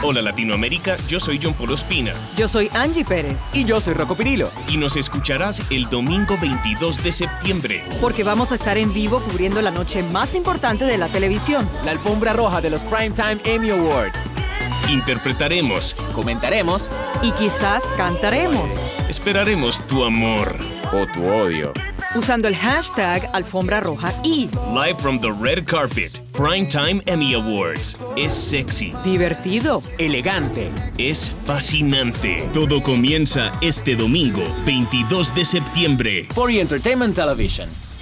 Hola Latinoamérica, yo soy John Polo Espina. Yo soy Angie Pérez. Y yo soy Rocco Pirillo. Y nos escucharás el domingo 22 de septiembre. Porque vamos a estar en vivo cubriendo la noche más importante de la televisión. La alfombra roja de los Primetime Emmy Awards. Interpretaremos, comentaremos y quizás cantaremos. Esperaremos tu amor o tu odio. Usando el hashtag Alfombra Roja y Live from the Red Carpet, Primetime Emmy Awards. Es sexy, divertido, elegante, es fascinante. Todo comienza este domingo, 22 de septiembre. por E! Entertainment Television.